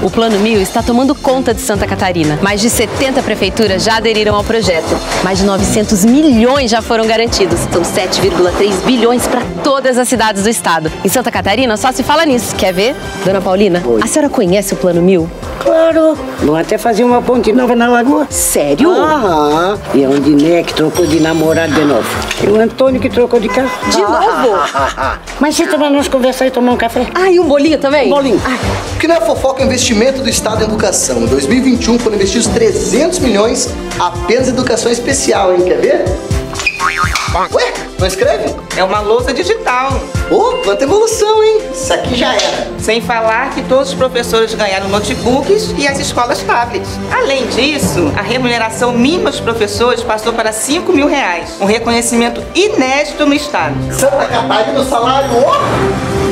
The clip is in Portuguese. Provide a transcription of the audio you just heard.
O Plano Mil está tomando conta de Santa Catarina. Mais de 70 prefeituras já aderiram ao projeto. Mais de 900 milhões já foram garantidos. São 7,3 bilhões para todas as cidades do estado. Em Santa Catarina só se fala nisso. Quer ver? Dona Paulina, Oi. A senhora conhece o Plano Mil? Claro. Vão até fazer uma ponte nova na lagoa. Sério? Aham. E a Ondiné que trocou de namorado de novo. E o Antônio que trocou de carro. De novo? Mas se tomar nós conversar e tomar um café? Ah, e um bolinho também? Bolinho. O que não é fofoca é o investimento do Estado em educação. Em 2021 foram investidos 300 milhões apenas em educação especial, hein? Quer ver? Ué, não escreve? É uma lousa digital. Ô, quanta evolução, hein? Isso aqui já era. Sem falar que todos os professores ganharam notebooks e as escolas tablets. Além disso, a remuneração mínima dos professores passou para R$5 mil, um reconhecimento inédito no estado. Santa Catarina, o salário, ó!